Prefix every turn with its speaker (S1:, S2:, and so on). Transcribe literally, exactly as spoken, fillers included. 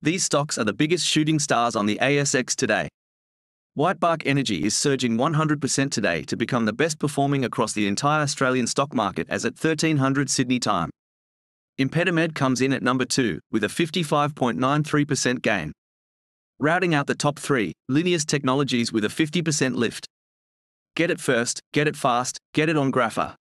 S1: These stocks are the biggest shooting stars on the A S X today. Whitebark Energy is surging one hundred percent today to become the best performing across the entire Australian stock market as at thirteen hundred Sydney time. Impedimed comes in at number two, with a fifty-five point nine three percent gain. Rounding out the top three, Linius Technologies with a fifty percent lift. Get it first, get it fast, get it on Grafa.